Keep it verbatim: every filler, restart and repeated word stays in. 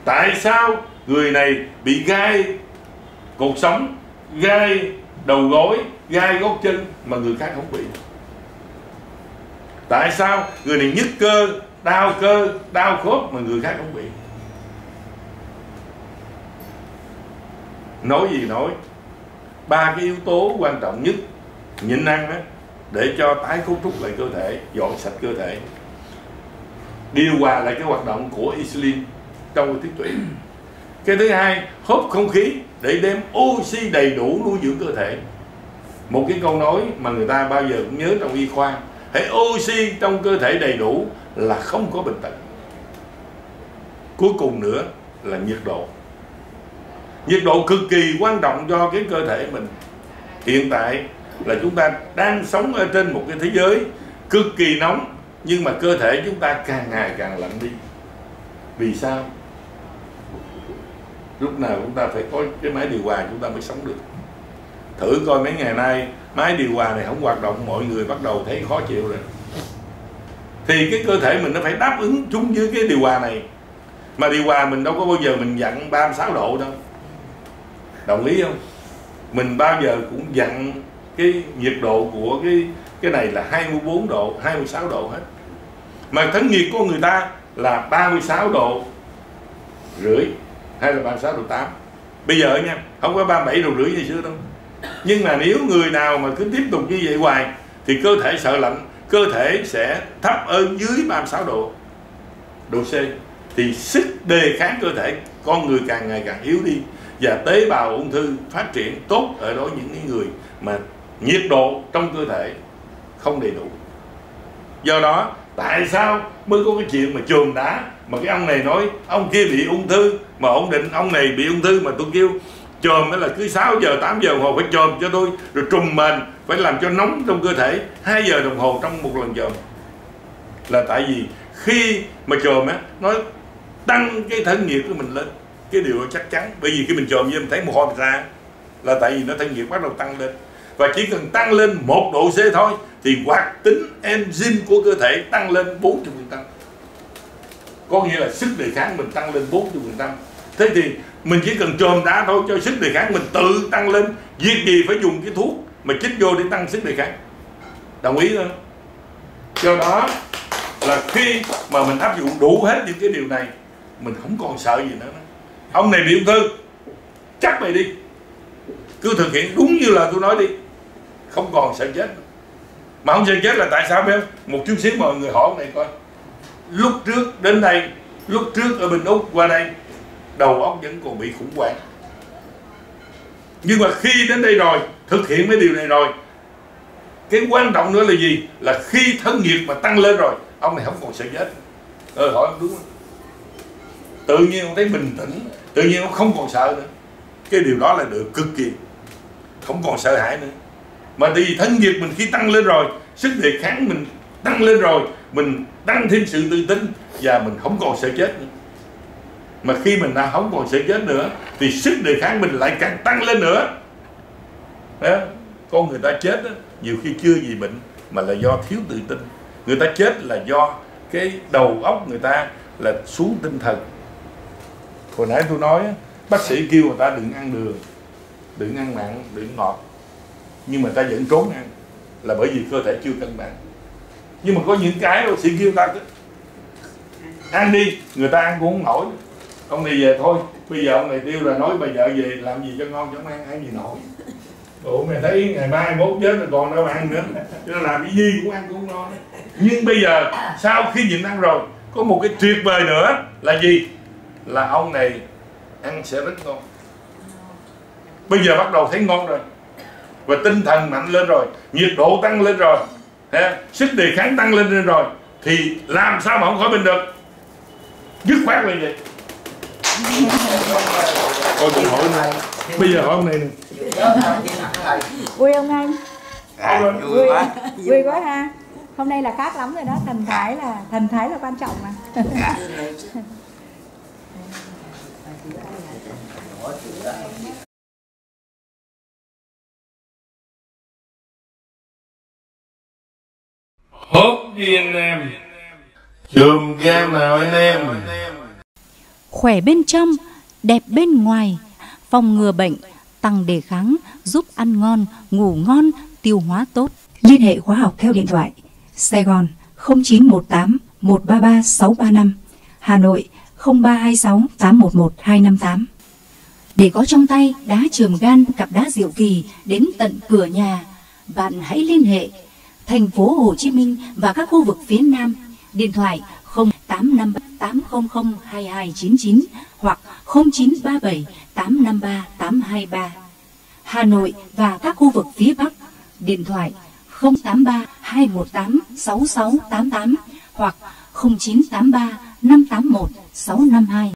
Tại sao người này bị gai cột sống, gai đầu gối, gai gót chân mà người khác không bị? Tại sao người này nhức cơ, đau cơ, đau khớp mà người khác không bị? Nói gì nói, ba cái yếu tố quan trọng nhất nhịn ăn đó, để cho tái cấu trúc lại cơ thể, dọn sạch cơ thể, điều hòa lại cái hoạt động của insulin trong cái tiết tụy. Cái thứ hai, hút không khí để đem oxy đầy đủ nuôi dưỡng cơ thể. Một cái câu nói mà người ta bao giờ cũng nhớ trong y khoa: hãy oxy trong cơ thể đầy đủ là không có bệnh tật. Cuối cùng nữa là nhiệt độ. Nhiệt độ cực kỳ quan trọng cho cái cơ thể mình. Hiện tại là chúng ta đang sống ở trên một cái thế giới cực kỳ nóng, nhưng mà cơ thể chúng ta càng ngày càng lạnh đi. Vì sao? Lúc nào chúng ta phải có cái máy điều hòa chúng ta mới sống được. Thử coi mấy ngày nay máy điều hòa này không hoạt động, mọi người bắt đầu thấy khó chịu rồi. Thì cái cơ thể mình nó phải đáp ứng chung với cái điều hòa này. Mà điều hòa mình đâu có bao giờ mình dặn ba mươi sáu độ đâu. Đồng ý không? Mình bao giờ cũng dặn cái nhiệt độ của cái cái này là hai mươi bốn độ, hai mươi sáu độ hết. Mà thân nhiệt của người ta là ba mươi sáu độ rưỡi hay là ba mươi sáu độ tám. Bây giờ nha, không có ba mươi bảy độ rưỡi như xưa đâu. Nhưng mà nếu người nào mà cứ tiếp tục như vậy hoài thì cơ thể sợ lạnh, cơ thể sẽ thấp ở dưới ba mươi sáu độ độ C, thì sức đề kháng cơ thể con người càng ngày càng yếu đi, và tế bào ung thư phát triển tốt ở đó những người mà nhiệt độ trong cơ thể không đầy đủ. Do đó tại sao mới có cái chuyện mà chườm đá, mà cái ông này nói ông kia bị ung thư mà ổn định, ông này bị ung thư mà tôi kêu chườm đó là cứ sáu giờ tám giờ đồng hồ phải chườm cho tôi, rồi trùm mền phải làm cho nóng trong cơ thể hai giờ đồng hồ trong một lần chườm. Là tại vì khi mà chườm á, nó tăng cái thân nhiệt của mình lên, cái điều đó chắc chắn. Bởi vì khi mình chườm với mình thấy mồ hôi mình ra là tại vì nó thân nhiệt bắt đầu tăng lên, và chỉ cần tăng lên một độ C thôi thì hoạt tính enzyme của cơ thể tăng lên bốn mươi phần trăm. Có nghĩa là sức đề kháng mình tăng lên bốn mươi phần trăm. Thế thì mình chỉ cần chườm đá thôi cho sức đề kháng mình tự tăng lên. Việc gì phải dùng cái thuốc mà chích vô để tăng sức đề kháng? Đồng ý không? Do đó là khi mà mình áp dụng đủ hết những cái điều này, mình không còn sợ gì nữa. Ông này bị ung thư, chắc mày đi, cứ thực hiện đúng như là tôi nói đi, không còn sợ chết. Mà không sợ chết là tại sao biết không? Một chút xíu mọi người hỏi ông này coi. Lúc trước đến đây, lúc trước ở bên Úc qua đây, đầu óc vẫn còn bị khủng hoảng. Nhưng mà khi đến đây rồi, thực hiện mấy điều này rồi, cái quan trọng nữa là gì? Là khi thân nhiệt mà tăng lên rồi, ông này không còn sợ chết. Ờ hỏi ông đúng không? Tự nhiên ông thấy bình tĩnh, tự nhiên ông không còn sợ nữa. Cái điều đó là được cực kỳ, không còn sợ hãi nữa. Mà vì thân nhiệt mình khi tăng lên rồi, sức đề kháng mình tăng lên rồi, mình tăng thêm sự tự tin và mình không còn sợ chết nữa. Mà khi mình đã không còn sợ chết nữa thì sức đề kháng mình lại càng tăng lên nữa. Đó. Con người ta chết đó, nhiều khi chưa gì bệnh mà là do thiếu tự tin. Người ta chết là do cái đầu óc người ta là xuống tinh thần. Hồi nãy tôi nói bác sĩ kêu người ta đừng ăn đường, đừng ăn mặn, đừng ngọt, nhưng mà ta vẫn trốn ăn, là bởi vì cơ thể chưa cân bằng. Nhưng mà có những cái bác sĩ kêu ta ăn đi, người ta ăn cũng không nổi. Ông này về thôi, bây giờ ông này tiêu là nói bà vợ về làm gì cho ngon cho ăn, ăn gì nổi. Ủa mày thấy ngày mai mốt chết rồi còn đâu ăn nữa, cho nên làm cái gì cũng ăn cũng ngon. Nhưng bây giờ sau khi nhịn ăn rồi, có một cái tuyệt vời nữa là gì? Là ông này ăn sẽ rất ngon. Bây giờ bắt đầu thấy ngon rồi, và tinh thần mạnh lên rồi, nhiệt độ tăng lên rồi, sức đề kháng tăng lên rồi, thì làm sao mà không khỏi bệnh được? Dứt khoát lên vậy. Coi tôi hỏi này, bây giờ hỏi ông này nè. Vui không anh? À, vui, vui quá. Vui quá ha. Hôm nay là khác lắm rồi đó, thần thái là thần thái là quan trọng mà. Hốt đi anh em. Chùm game nào anh em? khỏe bên trong, đẹp bên ngoài, phòng ngừa bệnh, tăng đề kháng, giúp ăn ngon, ngủ ngon, tiêu hóa tốt. Liên hệ khóa học theo điện thoại Sài Gòn không chín một tám một ba ba sáu ba năm, Hà Nội không ba hai sáu tám một một hai năm tám. Để có trong tay đá chườm gan, cặp đá diệu kỳ đến tận cửa nhà, bạn hãy liên hệ thành phố Hồ Chí Minh và các khu vực phía Nam. Điện thoại không tám năm tám không không hai hai chín chín hoặc không chín ba bảy tám năm ba tám hai ba. Hà Nội và các khu vực phía Bắc, điện thoại không tám ba hai một tám sáu sáu tám tám hoặc không chín tám ba năm tám một sáu năm hai.